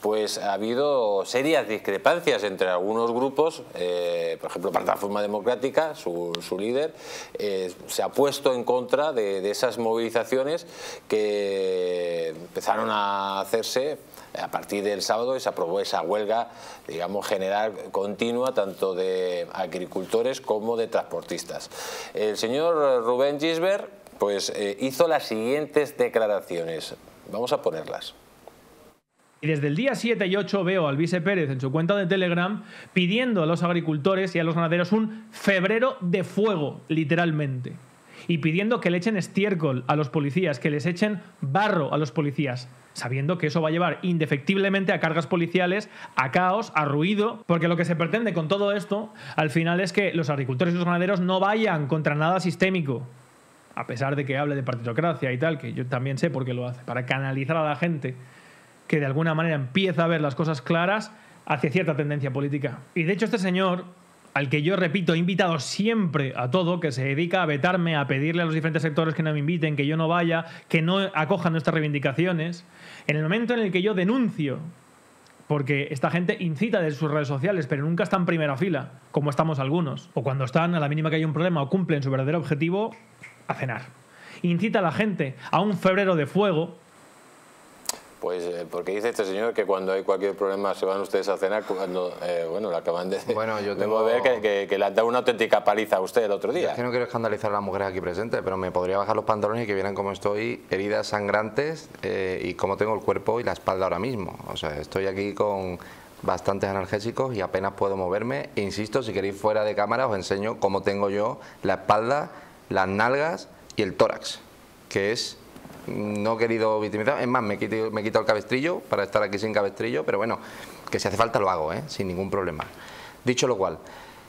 pues ha habido serias discrepancias entre algunos grupos. Por ejemplo, Plataforma Democrática, su líder, se ha puesto en contra de esas movilizaciones que empezaron a hacerse a partir del sábado, y se aprobó esa huelga, digamos, general continua, tanto de agricultores como de transportistas. El señor Rubén Gisbert pues hizo las siguientes declaraciones. Vamos a ponerlas. Y desde el día 7 y 8 veo al Vice Pérez en su cuenta de Telegram pidiendo a los agricultores y a los ganaderos un febrero de fuego, literalmente. Y pidiendo que le echen estiércol a los policías, que les echen barro a los policías, sabiendo que eso va a llevar indefectiblemente a cargas policiales, a caos, a ruido, porque lo que se pretende con todo esto, al final, es que los agricultores y los ganaderos no vayan contra nada sistémico, a pesar de que hable de partitocracia y tal, que yo también sé por qué lo hace, para canalizar a la gente que de alguna manera empieza a ver las cosas claras hacia cierta tendencia política. Y de hecho este señor, al que yo, repito, he invitado siempre a todo, que se dedica a vetarme, a pedirle a los diferentes sectores que no me inviten, que yo no vaya, que no acojan nuestras reivindicaciones, en el momento en el que yo denuncio, porque esta gente incita desde sus redes sociales, pero nunca está en primera fila, como estamos algunos, o cuando están, a la mínima que hay un problema o cumplen su verdadero objetivo, a cenar. Incita a la gente a un febrero de fuego. Pues porque dice este señor que cuando hay cualquier problema se van ustedes a cenar, cuando bueno, le acaban de ver que le han dado una auténtica paliza a usted el otro día. Es que no quiero escandalizar a las mujeres aquí presentes, pero me podría bajar los pantalones y que vieran cómo estoy, heridas sangrantes, y cómo tengo el cuerpo y la espalda ahora mismo. O sea, estoy aquí con bastantes analgésicos y apenas puedo moverme. Insisto, si queréis fuera de cámara os enseño cómo tengo yo la espalda, las nalgas y el tórax, que es... No he querido victimizar, es más, me he quitado el cabestrillo para estar aquí sin cabestrillo, pero bueno, que si hace falta lo hago, sin ningún problema. Dicho lo cual,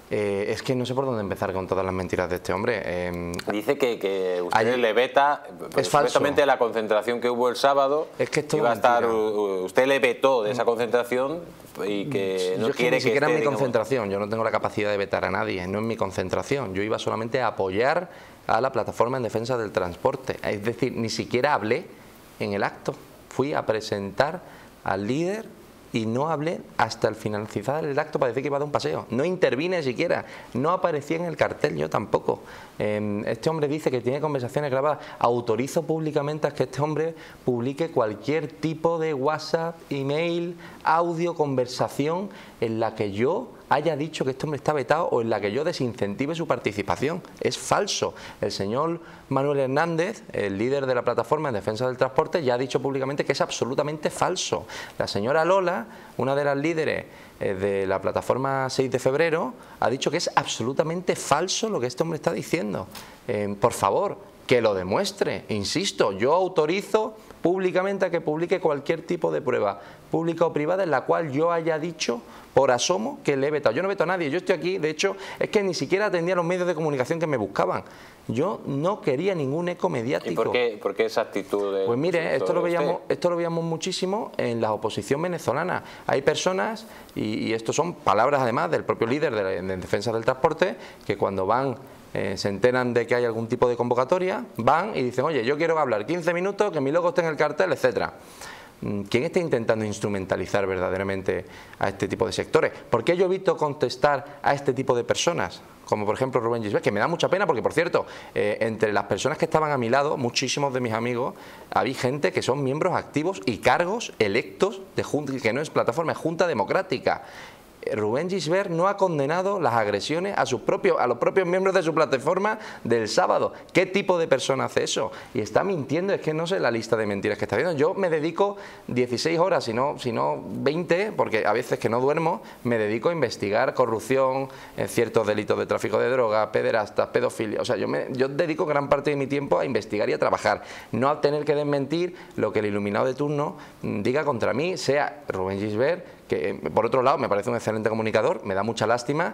es que no sé por dónde empezar con todas las mentiras de este hombre. Dice que usted le veta, supuestamente la concentración que hubo el sábado, es que iba a estar, usted le vetó de esa concentración y que no quiere que... Ni siquiera es mi concentración, yo no tengo la capacidad de vetar a nadie, no es mi concentración, yo iba solamente a apoyar a la plataforma en defensa del transporte, es decir, ni siquiera hablé en el acto, fui a presentar al líder y no hablé hasta el finalizar el acto para decir que iba a dar un paseo, no intervine siquiera, no aparecí en el cartel, yo tampoco. Este hombre dice que tiene conversaciones grabadas, autorizo públicamente a que este hombre publique cualquier tipo de WhatsApp, email, audio, conversación en la que yo haya dicho que este hombre está vetado o en la que yo desincentive su participación. Es falso. El señor Manuel Hernández, el líder de la plataforma en defensa del transporte, ya ha dicho públicamente que es absolutamente falso. La señora Lola, una de las líderes de la plataforma 6 de febrero, ha dicho que es absolutamente falso lo que este hombre está diciendo. Por favor, que lo demuestre. Insisto, yo autorizo públicamente a que publique cualquier tipo de prueba, pública o privada, en la cual yo haya dicho por asomo que le he vetado. Yo no veto a nadie, yo estoy aquí, de hecho, es que ni siquiera atendía a los medios de comunicación que me buscaban. Yo no quería ningún eco mediático. ¿Y por qué esa actitud? Pues mire, esto lo veíamos muchísimo en la oposición venezolana. Hay personas, y esto son palabras además del propio líder de defensa del transporte, que cuando van... se enteran de que hay algún tipo de convocatoria, van y dicen, oye, yo quiero hablar 15 minutos, que mi logo esté en el cartel, etcétera. ¿Quién está intentando instrumentalizar verdaderamente a este tipo de sectores? ¿Por qué yo evito contestar a este tipo de personas? Como por ejemplo Rubén Gisbert, que me da mucha pena porque, por cierto, entre las personas que estaban a mi lado, muchísimos de mis amigos, había gente que son miembros activos y cargos electos de Junta, que no es plataforma, es Junta Democrática. Rubén Gisbert no ha condenado las agresiones a los propios miembros de su plataforma del sábado. ¿Qué tipo de persona hace eso? Y está mintiendo, es que no sé la lista de mentiras que está viendo. Yo me dedico 16 horas, si no 20, porque a veces que no duermo, me dedico a investigar corrupción, ciertos delitos de tráfico de drogas, pederastas, pedofilia. O sea, yo dedico gran parte de mi tiempo a investigar y a trabajar, no a tener que desmentir lo que el iluminado de turno diga contra mí, sea Rubén Gisbert, que por otro lado me parece un excelente comunicador. Me da mucha lástima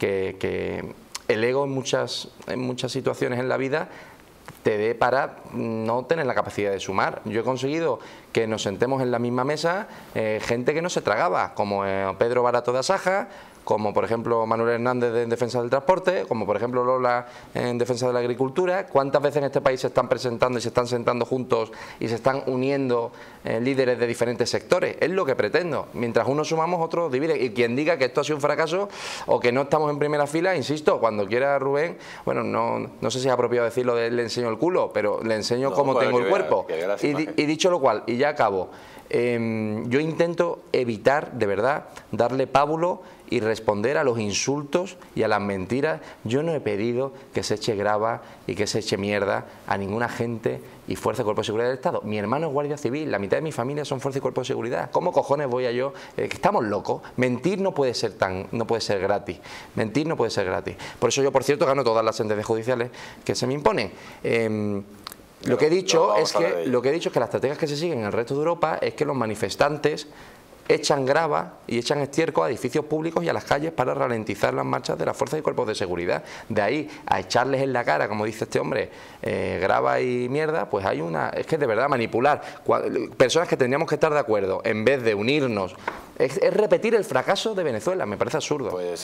que el ego en muchas situaciones en la vida te dé para no tener la capacidad de sumar. Yo he conseguido que nos sentemos en la misma mesa gente que no se tragaba, como Pedro Barato de Asaja, como por ejemplo Manuel Hernández en defensa del transporte, como por ejemplo Lola en defensa de la agricultura. ¿Cuántas veces en este país se están presentando y se están sentando juntos y se están uniendo líderes de diferentes sectores? Es lo que pretendo. Mientras unos sumamos, otros dividen. Y quien diga que esto ha sido un fracaso o que no estamos en primera fila, insisto, cuando quiera Rubén, bueno, no sé si es apropiado decirlo de le enseño el culo, pero le enseño cómo tengo el cuerpo. Y dicho lo cual, y ya acabo, yo intento evitar, de verdad, darle pábulo y responder a los insultos y a las mentiras. Yo no he pedido que se eche grava y que se eche mierda a ninguna agente y fuerza de cuerpo de seguridad del Estado. Mi hermano es guardia civil, la mitad de mi familia son fuerza y cuerpo de seguridad. ¿Cómo cojones voy a yo? Que estamos locos. Mentir no puede ser gratis. Mentir no puede ser gratis. Por eso yo, por cierto, gano todas las sentencias judiciales que se me imponen. Lo que he dicho es que las estrategias que se siguen en el resto de Europa es que los manifestantes echan grava y echan estiércol a edificios públicos y a las calles para ralentizar las marchas de las fuerzas y cuerpos de seguridad. De ahí a echarles en la cara, como dice este hombre, grava y mierda, pues hay es que de verdad manipular personas que tendríamos que estar de acuerdo en vez de unirnos es repetir el fracaso de Venezuela. Me parece absurdo. Pues